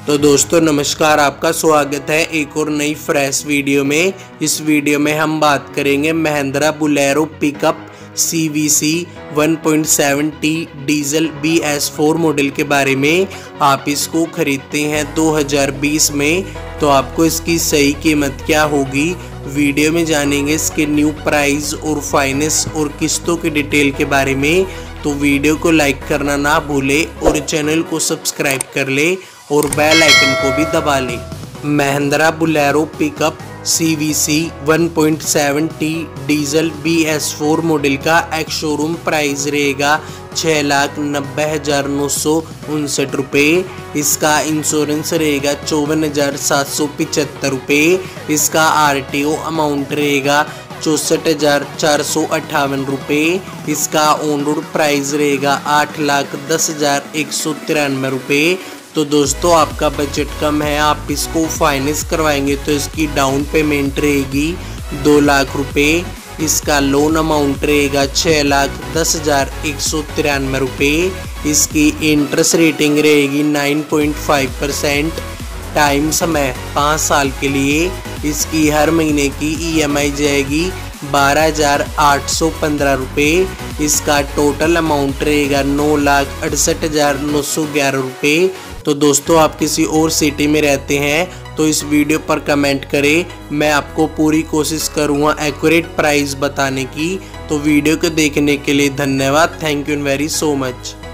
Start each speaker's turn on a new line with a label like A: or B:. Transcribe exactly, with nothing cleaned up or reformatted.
A: तो दोस्तों नमस्कार, आपका स्वागत है एक और नई फ्रेश वीडियो में। इस वीडियो में हम बात करेंगे Mahindra Bolero pickup C B C one point seven T diesel B S four model के बारे में। आप इसको खरीदते हैं दो हज़ार बीस में तो आपको इसकी सही कीमत क्या होगी, वीडियो में जानेंगे इसके न्यू प्राइस और फाइनेंस और किस्तों की डिटेल के बारे में। तो वीडियो को लाइक करना ना भूले और चैनल को सब्सक्राइब कर ले और बेल आइकन को भी दबा ले। Mahindra Bolero pickup C B C one point seven T diesel B S four model का एक शोरूम प्राइस रहेगा छः लाख नब्बे हज़ार नौ सौ उनसठ रुपये। इसका इंश्योरेंस रहेगा चौवन हज़ार सात सौ पिचहत्तर रुपये। इसका आर टी ओ अमाउंट रहेगा चौंसठ हज़ार चार सौ अट्ठावन रुपये। इसका ऑन रोड प्राइस रहेगा आठ लाख दस हज़ार एक सौ तिरानवे रुपये। तो दोस्तों आपका बजट कम है, आप इसको फाइनेंस करवाएंगे तो इसकी डाउन पेमेंट रहेगी दो लाख रुपये। इसका लोन अमाउंट रहेगा छः लाख दस हज़ार एक सौ तिरानवे रुपये। इसकी इंटरेस्ट रेटिंग रहेगी nine point five percent. Time समय पाँच साल के लिए। इसकी हर महीने की ई एम आई जाएगी बारह हज़ार आठ सौ पंद्रह रुपये। इसका टोटल अमाउंट रहेगा नौ लाख अड़सठ हज़ार नौ सौ ग्यारह रुपये। तो दोस्तों आप किसी और सिटी में रहते हैं तो इस वीडियो पर कमेंट करें, मैं आपको पूरी कोशिश करूँगा एक्यूरेट प्राइस बताने की। तो वीडियो को देखने के लिए धन्यवाद। Thank you very so much.